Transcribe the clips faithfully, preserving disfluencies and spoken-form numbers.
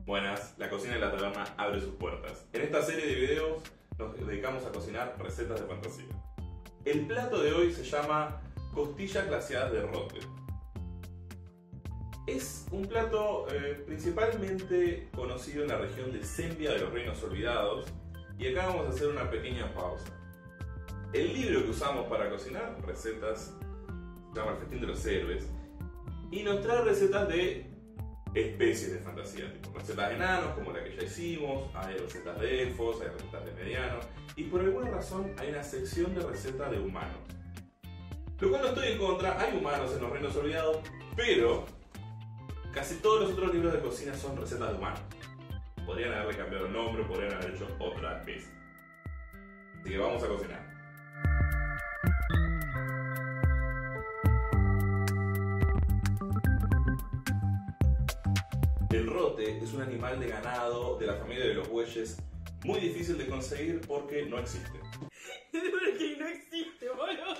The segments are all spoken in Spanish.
Buenas, la cocina de la taberna abre sus puertas. En esta serie de videos nos dedicamos a cocinar recetas de fantasía. El plato de hoy se llama costillas glaseadas de rote. Es un plato eh, principalmente conocido en la región de Sembia de los Reinos Olvidados, y acá vamos a hacer una pequeña pausa. El libro que usamos para cocinar recetas se llama El Festín de los Héroes y nos trae recetas de especies de fantasía, tipo recetas de enanos como la que ya hicimos, hay recetas de elfos, hay recetas de medianos y por alguna razón hay una sección de recetas de humanos. Lo cual no estoy en contra, hay humanos en los Reinos Olvidados, pero casi todos los otros libros de cocina son recetas de humanos. Podrían haberle cambiado el nombre, podrían haber hecho otra especie. Así que vamos a cocinar. El rote es un animal de ganado de la familia de los bueyes muy difícil de conseguir porque no existe. Porque no existe, boludo.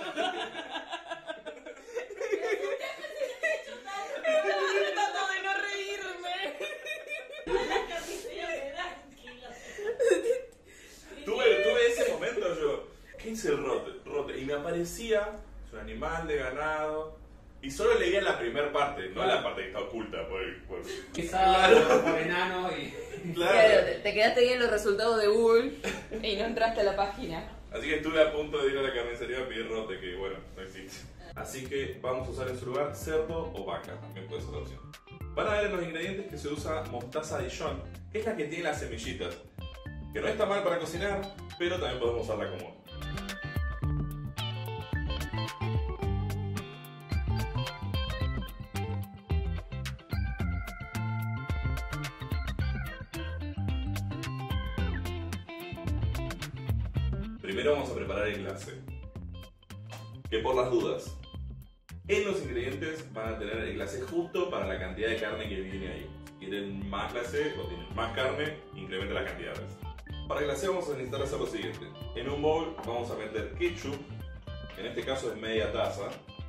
Estaba tratando de no reírme. Tuve, tuve ese momento yo, ¿qué hice el rote? Rote. Y me aparecía, es un animal de ganado. Y solo leía la primera parte, no la parte que está oculta por el por... Claro, por enano y... Claro. Claro, te, te quedaste bien en los resultados de Google y no entraste a la página. Así que estuve a punto de ir a la carnicería a pedir rote, que bueno, no existe. Así que vamos a usar en su lugar cerdo o vaca, también puede ser la opción. Van a ver en los ingredientes que se usa mostaza Dijon, que es la que tiene las semillitas. Que no está mal para cocinar, pero también podemos usarla como... Primero vamos a preparar el glacé, que por las dudas, en los ingredientes van a tener el glacé justo para la cantidad de carne que viene ahí. Si quieren más glacé o tienen más carne, incrementen las cantidades. Para el glacé vamos a necesitar hacer lo siguiente. En un bowl vamos a meter ketchup, en este caso es media taza.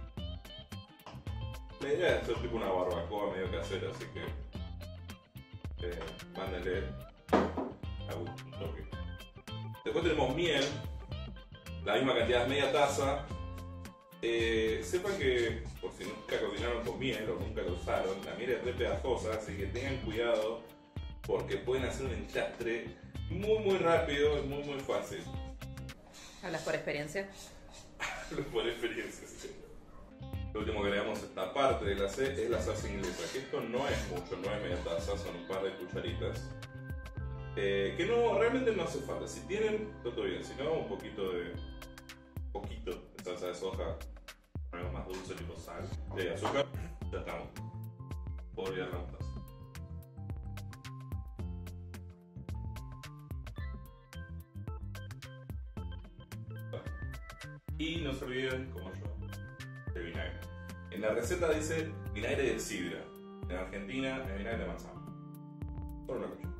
La idea es hacer tipo una barbacoa medio casera, así que eh, mándenle a gusto, un toque. Después tenemos miel, la misma cantidad, media taza. Eh, sepan que, por si nunca cocinaron con miel o nunca lo usaron, la miel es re pegajosa, así que tengan cuidado porque pueden hacer un enchastre muy muy rápido, es muy muy fácil. ¿Hablas por experiencia? Por experiencia, sí. Lo último que agregamos a esta parte del glacé es la salsa inglesa, que esto no es mucho, no es media taza, son un par de cucharitas. Eh, que no, realmente no hace falta. Si tienen, todo bien. Si no, un poquito de poquito de salsa de soja, algo más dulce tipo sal, de azúcar, ya estamos. Puedo olvidar la mostaza. Y no se olviden, como yo, de vinagre. En la receta dice vinagre de sidra. En Argentina es vinagre de manzana. Solo una cuchara.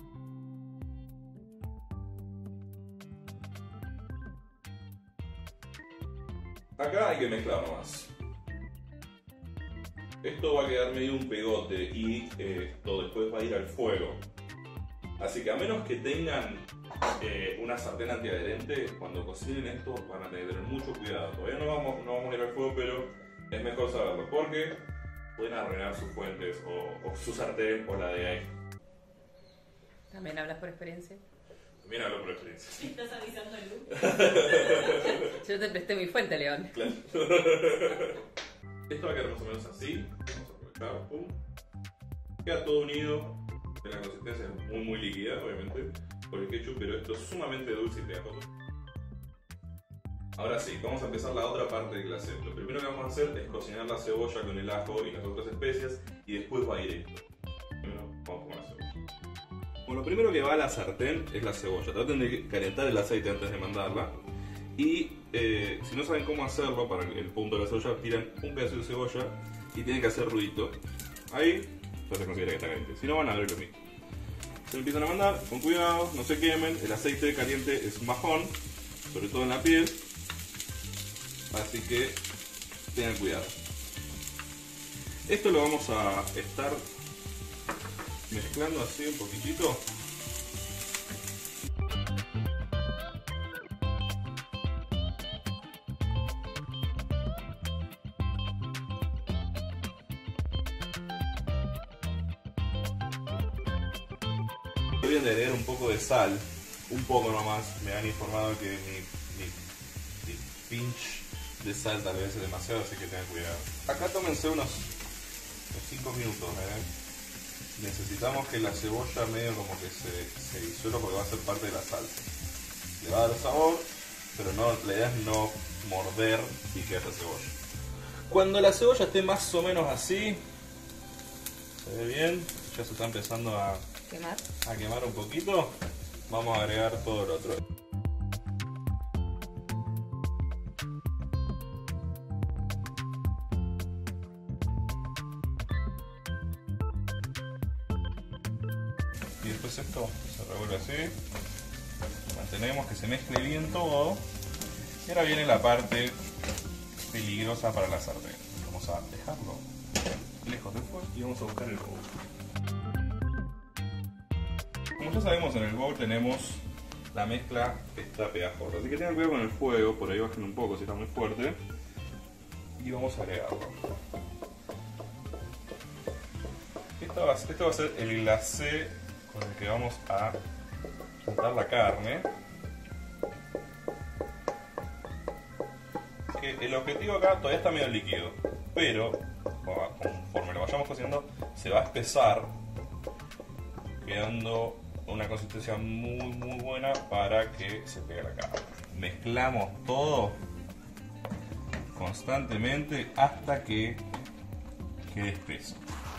Acá hay que mezclar nomás. Esto va a quedar medio un pegote y eh, esto después va a ir al fuego. Así que a menos que tengan eh, una sartén antiadherente, cuando cocinen esto van a tener que tener mucho cuidado. Todavía no vamos, no vamos a ir al fuego, pero es mejor saberlo porque pueden arruinar sus fuentes o, o su sartén o la de ahí. ¿También hablas por experiencia? También hablo por experiencia. ¿Estás avisando el look? Yo te presté mi fuente, León. Claro. Esto va a quedar más o menos así. Vamos a aprovechar. Pum. Queda todo unido. La consistencia es muy muy líquida, obviamente, por el ketchup, pero esto es sumamente dulce y pegajoso. Ahora sí, vamos a empezar la otra parte del glacé. Lo primero que vamos a hacer es cocinar la cebolla con el ajo y las otras especias y después va a ir esto. Primero vamos con la cebolla. Bueno, lo primero que va a la sartén es la cebolla. Traten de calentar el aceite antes de mandarla. Y eh, si no saben cómo hacerlo para el punto de la cebolla, tiran un pedazo de cebolla y tienen que hacer ruidito. Ahí ya se considera que está caliente. Si no, van a ver lo mismo. Se lo empiezan a mandar con cuidado, no se quemen. El aceite caliente es un bajón, sobre todo en la piel. Así que tengan cuidado. Esto lo vamos a estar mezclando así un poquitito. Voy a agregar un poco de sal, un poco nomás. Me han informado que mi, mi, mi pinch de sal tal vez es demasiado, así que tengan cuidado. Acá tómense unos cinco minutos, ¿eh? Necesitamos que la cebolla medio como que se, se disuelva porque va a ser parte de la salsa. Le va a dar sabor, pero no, la idea es no morder y que haya cebolla. Cuando la cebolla esté más o menos así, se ve bien, ya se está empezando a quemar, a quemar un poquito, vamos a agregar todo lo otro. Y después esto se revuelve así, mantenemos que se mezcle bien todo. Y ahora viene la parte peligrosa para la sartén. Vamos a dejarlo lejos del fuego y vamos a buscar el bowl. Como ya sabemos, en el bowl tenemos la mezcla que está pegajosa, así que tengan cuidado con el fuego, por ahí bajen un poco si está muy fuerte. Y vamos a agregarlo. Esto va, esto va a ser el glacé con el que vamos a untar la carne. Que el objetivo acá todavía está medio líquido, pero conforme lo vayamos cocinando se va a espesar, quedando una consistencia muy muy buena para que se pegue la carne. Mezclamos todo constantemente hasta que quede espeso.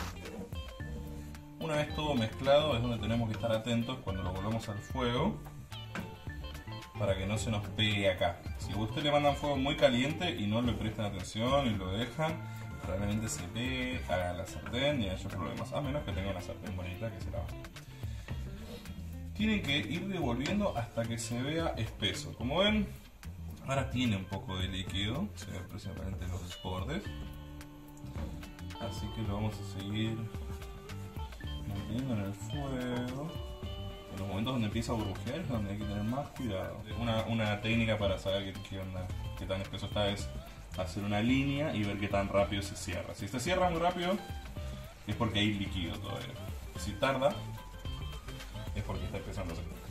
Una vez todo mezclado es donde tenemos que estar atentos cuando lo volvamos al fuego para que no se nos pegue acá. Si usted le mandan fuego muy caliente y no le prestan atención y lo dejan, probablemente se pegue a la sartén y haya problemas, a menos que tenga una sartén bonita que se la va. Tienen que ir devolviendo hasta que se vea espeso. Como ven, ahora tiene un poco de líquido, se ven principalmente los bordes. Así que lo vamos a seguir manteniendo en el fuego. En los momentos donde empieza a burbujear es donde hay que tener más cuidado. Una, una técnica para saber qué, qué, onda, qué tan espeso está es hacer una línea y ver qué tan rápido se cierra. Si se cierra muy rápido es porque hay líquido todavía. Si tarda es porque está empezando a secar.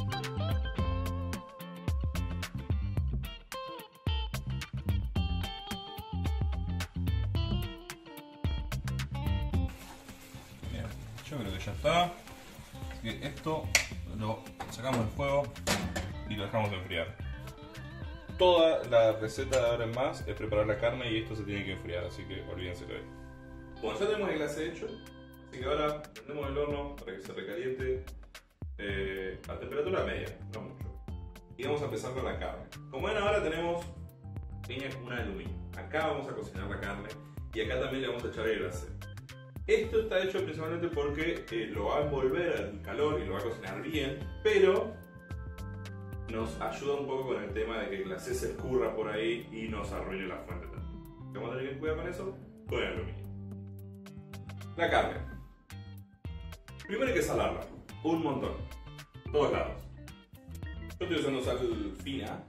Bien, yo creo que ya está. Así que esto lo sacamos del fuego y lo dejamos enfriar. Toda la receta de ahora en más es preparar la carne y esto se tiene que enfriar, así que olvídense de esto. Bueno, ya tenemos el glacé hecho, así que ahora prendemos el horno para que se recaliente eh, a temperatura media, no mucho. Y vamos a empezar con la carne. Como ven, ahora tenemos pequeña cuna de aluminio. Acá vamos a cocinar la carne y acá también le vamos a echar el glacé. Esto está hecho principalmente porque eh, lo va a envolver al calor y lo va a cocinar bien, pero nos ayuda un poco con el tema de que el glacé se escurra por ahí y nos arruine la fuente también. Vamos a tener que cuidar con eso, con el aluminio. La carne. Primero hay que salarla, un montón, todos lados. Yo estoy usando sal fina,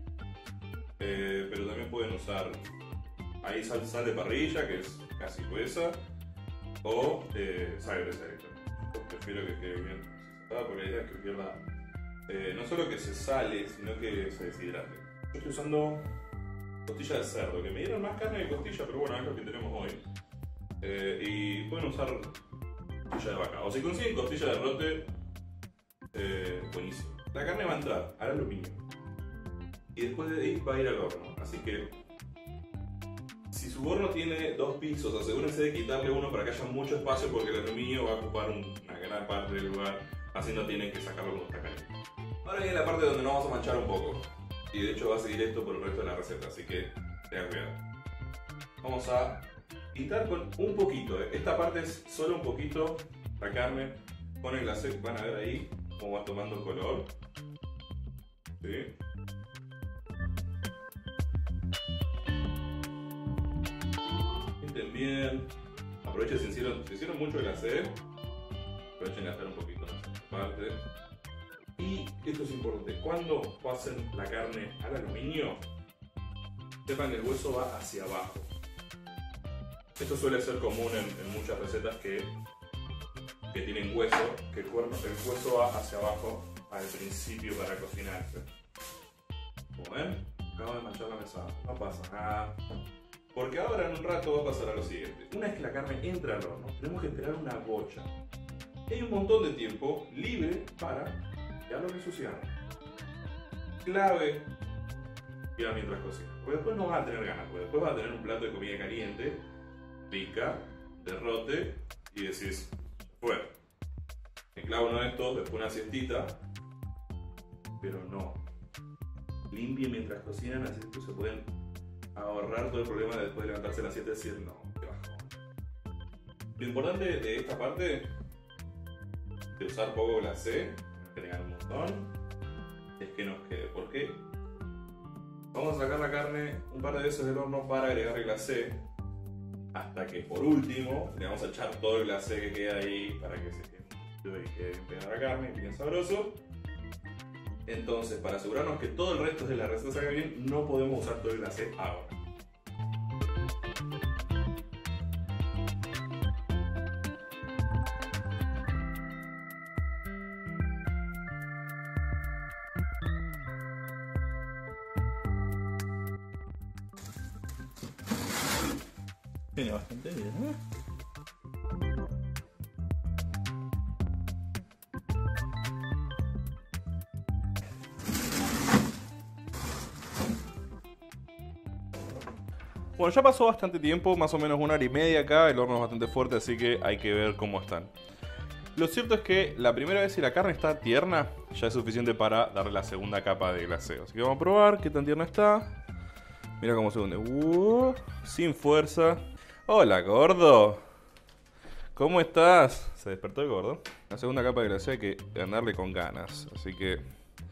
eh, pero también pueden usar ahí sal, sal de parrilla, que es casi gruesa, o eh, sal gruesa directamente. Yo prefiero que quede bien salada porque la idea es que pierda eh, no solo que se sale, sino que se deshidrate. Yo estoy usando costilla de cerdo, que me dieron más carne de costilla, pero bueno, es lo que tenemos hoy. Eh, y pueden usar costilla de vaca, o si consiguen costilla de rote, eh, buenísimo. La carne va a entrar al aluminio y después de ahí va a ir al horno, así que si su horno tiene dos pisos, asegúrense de quitarle uno para que haya mucho espacio porque el aluminio va a ocupar un, una gran parte del lugar, así no tienen que sacarlo cuando está caliente. Ahora viene la parte donde nos vamos a manchar un poco, y de hecho va a seguir esto por el resto de la receta, así que tengan cuidado. Vamos a quitar con un poquito, eh. esta parte es solo un poquito la carne con el glacé, van a ver ahí cómo va tomando color. ¿Sí? Pinten bien, aprovechen si hicieron, si hicieron mucho glacé, Aprovechen de hacer un poquito más en esta parte. Y esto es importante, cuando pasen la carne al aluminio, sepan que el hueso va hacia abajo. Esto suele ser común en, en muchas recetas que, que tienen hueso, que el, cuerno, el hueso va hacia abajo al principio para cocinarse. Como ven, acabo de manchar la mesa, no pasa nada. Porque ahora en un rato va a pasar a lo siguiente. Una vez que la carne entra al horno, tenemos que esperar una bocha. Y hay un montón de tiempo libre para ya lo que ensuciamos. Clave, ya mientras cocina. Porque después no vas a tener ganas, porque después vas a tener un plato de comida caliente, pica, derrote y decís, bueno, me clavo uno de estos, después una siestita, pero no. Limpie mientras cocinan, así que se pueden ahorrar todo el problema de después de levantarse a las siete y decir, no, qué bajón. Lo importante de esta parte, de usar poco glacé, que tengan un montón, es que nos quede. ¿Por qué? Vamos a sacar la carne un par de veces del horno para agregar el glacé, hasta que por último le vamos a echar todo el glacé que queda ahí para que se quede y quede bien pegada la carne y bien sabroso. Entonces, para asegurarnos que todo el resto de la receta salga bien, no podemos usar todo el glacé ahora. Tiene bastante bien, ¿eh? Bueno, ya pasó bastante tiempo, más o menos una hora y media acá, el horno es bastante fuerte, así que hay que ver cómo están. Lo cierto es que la primera vez si la carne está tierna, ya es suficiente para darle la segunda capa de glaseo. Así que vamos a probar qué tan tierna está. Mira cómo se hunde. Uh, sin fuerza. Hola, gordo. ¿Cómo estás? Se despertó el gordo. La segunda capa de glaseo hay que ganarle con ganas, así que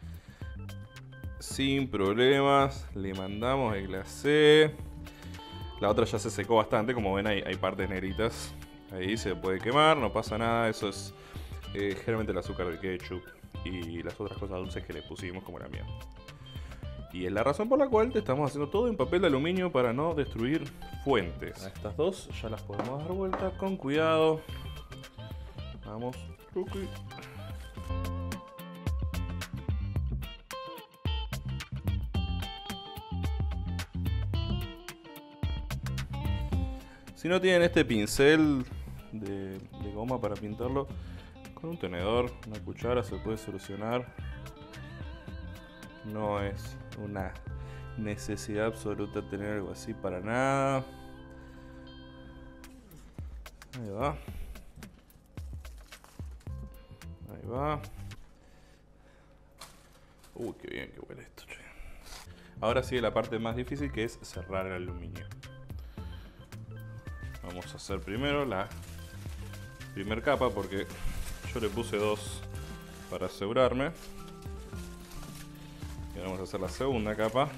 sin problemas le mandamos el glacé. La otra ya se secó bastante, como ven hay, hay partes negritas. Ahí se puede quemar, no pasa nada. Eso es eh, generalmente el azúcar de ketchup y las otras cosas dulces que le pusimos, como la miel. Y es la razón por la cual te estamos haciendo todo en papel de aluminio para no destruir fuentes. A estas dos ya las podemos dar vuelta con cuidado. Vamos. Okay. Si no tienen este pincel de, de goma para pintarlo, con un tenedor, una cuchara se puede solucionar. No es una necesidad absoluta tener algo así para nada. Ahí va. Ahí va. Uy, qué bien que huele esto, che. Ahora sigue la parte más difícil, que es cerrar el aluminio. Vamos a hacer primero la primera capa, porque yo le puse dos para asegurarme. Y ahora vamos a hacer la segunda capa.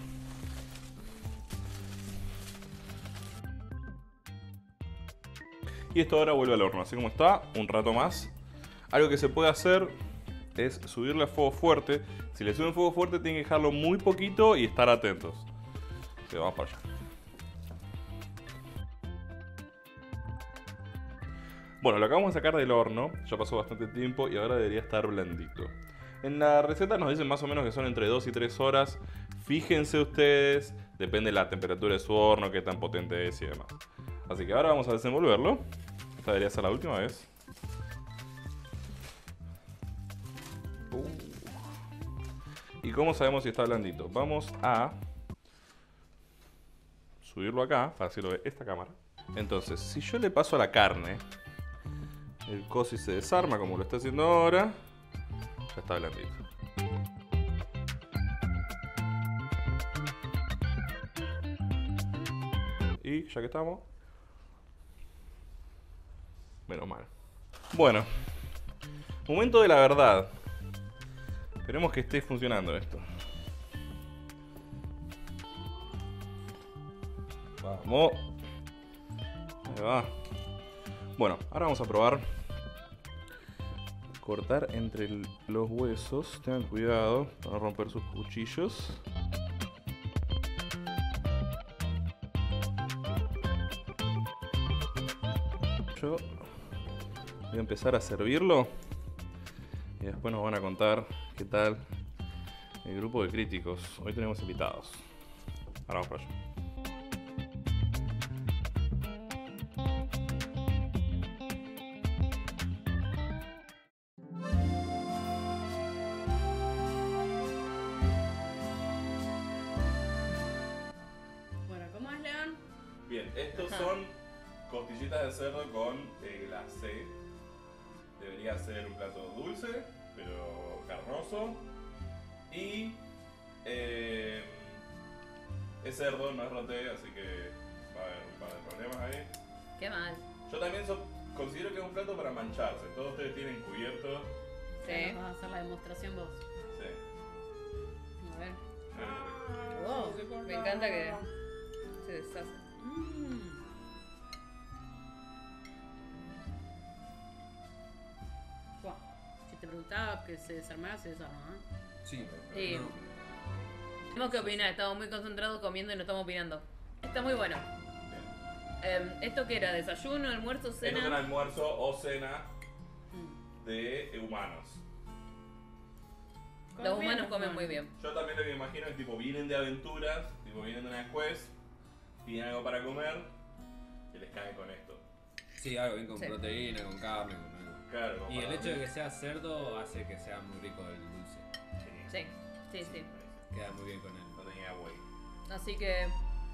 Y esto ahora vuelve al horno, así como está, un rato más. Algo que se puede hacer es subirle a fuego fuerte. Si le suben fuego fuerte tienen que dejarlo muy poquito y estar atentos. Así que vamos para allá. Bueno, lo acabamos de sacar del horno, ya pasó bastante tiempo y ahora debería estar blandito. En la receta nos dicen más o menos que son entre dos y tres horas. Fíjense ustedes, depende de la temperatura de su horno, qué tan potente es y demás. Así que ahora vamos a desenvolverlo. Esta debería ser la última vez. Uh. ¿Y cómo sabemos si está blandito? Vamos a subirlo acá, para así lo ve esta cámara. Entonces, si yo le paso a la carne, el cosi se desarma como lo está haciendo ahora, ya está blandito. Y ya que estamos, menos mal. Bueno, momento de la verdad. Esperemos que esté funcionando esto. Vamos. Ahí va. Bueno, ahora vamos a probar cortar entre el- los huesos. Tengan cuidado para no romper sus cuchillos. Yo voy a empezar a servirlo y después nos van a contar qué tal el grupo de críticos. Hoy tenemos invitados. Ahora vamos para allá. Bueno, ¿cómo es, León? Bien, estos Ajá. son costillitas de cerdo con eh, glacé. Debería ser un plato dulce, pero carnoso. Y eh, es cerdo, no es roté, así que va a haber un par de problemas ahí. Qué mal. Yo también so- considero que es un plato para mancharse. Todos ustedes tienen cubiertos. Sí. Vas a hacer la demostración vos. Sí. A ver. Wow. Me encanta que se deshace. Mm. Buah, si te preguntaba que se desarmara, se desarma, ¿eh? Sí, Sí. no. Tenemos que opinar, estamos muy concentrados comiendo y no estamos opinando. Está muy bueno. Bien. Em, ¿Esto qué era? ¿Desayuno, almuerzo, Esto es un cena? almuerzo o cena Mm. de humanos. Los humanos comen muy bien. Yo también lo que imagino es tipo, vienen de aventuras, tipo vienen de una quest, piden algo para comer y les cae con esto. Sí, algo bien con Sí. proteína, con carne, con algo. Claro, como Y el para hecho de dormir. que sea cerdo hace que sea muy rico el dulce. Sí, sí, sí. Queda muy bien con él. No tenía güey. Así que...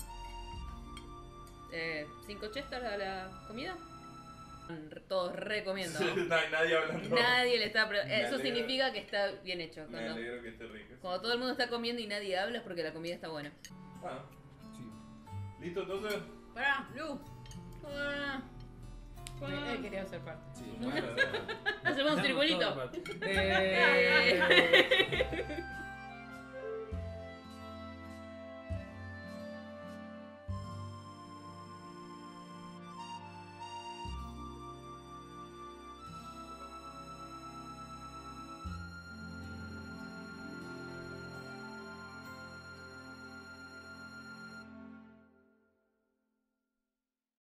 Eh, ¿Cinco chestas a la comida? Todos recomiendo. No hay nadie hablando. Nadie le está... pre- Me Eso alegro. significa que está bien hecho. Me Cuando, alegro que esté rico. cuando todo el mundo está comiendo y nadie habla es porque la comida está buena. Bueno, Sí. ¿listo entonces? Pará, Lu. Ah. Él quería ser parte. Sí. Bueno, Hacemos un circulito. Eh.